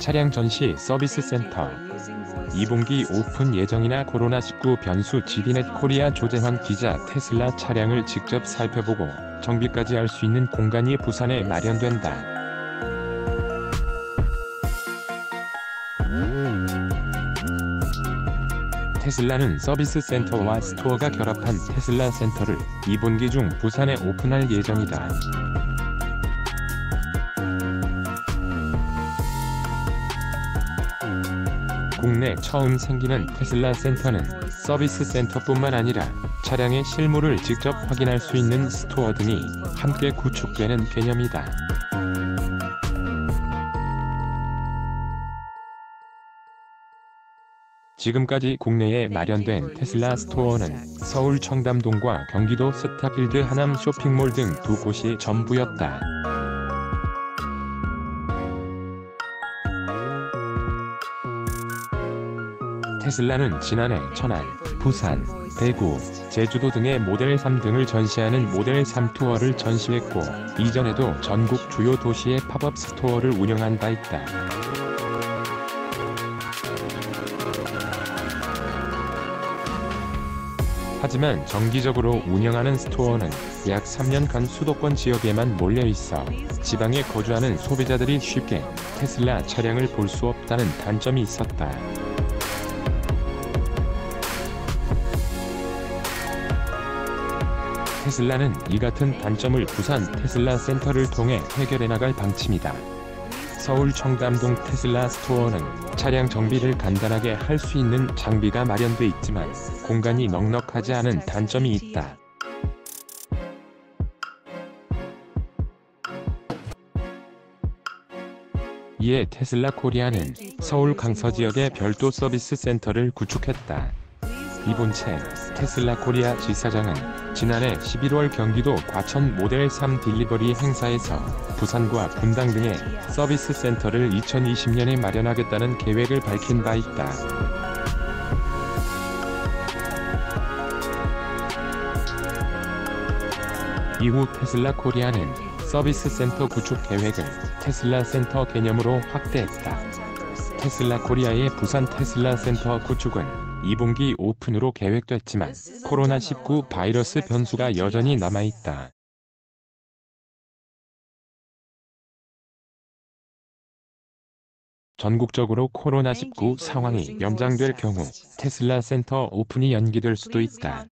차량 전시 서비스 센터 2분기 오픈 예정이나 코로나19 변수 GD넷 코리아 조재환 기자 테슬라 차량을 직접 살펴보고 정비까지 할 수 있는 공간이 부산에 마련된다. 테슬라는 서비스 센터와 스토어가 결합한 테슬라 센터를 2분기 중 부산에 오픈할 예정이다. 국내 처음 생기는 테슬라 센터는 서비스 센터뿐만 아니라 차량의 실물을 직접 확인할 수 있는 스토어 등이 함께 구축되는 개념이다. 지금까지 국내에 마련된 테슬라 스토어는 서울 청담동과 경기도 스타필드 하남 쇼핑몰 등 두 곳이 전부였다. 테슬라는 지난해 천안, 부산, 대구, 제주도 등의 모델 3 등을 전시하는 모델 3 투어를 전시했고, 이전에도 전국 주요 도시의 팝업 스토어를 운영한 바 있다. 하지만 정기적으로 운영하는 스토어는 약 3년간 수도권 지역에만 몰려있어 지방에 거주하는 소비자들이 쉽게 테슬라 차량을 볼 수 없다는 단점이 있었다. 테슬라는 이 같은 단점을 부산 테슬라 센터를 통해 해결해 나갈 방침이다. 서울 청담동 테슬라 스토어는 차량 정비를 간단하게 할 수 있는 장비가 마련돼 있지만 공간이 넉넉하지 않은 단점이 있다. 이에 테슬라 코리아는 서울 강서 지역에 별도 서비스 센터를 구축했다. 이본채 테슬라 코리아 지사장은 지난해 11월 경기도 과천 모델 3 딜리버리 행사에서 부산과 분당 등의 서비스 센터를 2020년에 마련하겠다는 계획을 밝힌 바 있다. 이후 테슬라 코리아는 서비스 센터 구축 계획을 테슬라 센터 개념으로 확대했다. 테슬라 코리아의 부산 테슬라 센터 구축은 2분기 오픈으로 계획됐지만 코로나19 바이러스 변수가 여전히 남아있다. 전국적으로 코로나19 상황이 연장될 경우 테슬라 센터 오픈이 연기될 수도 있다.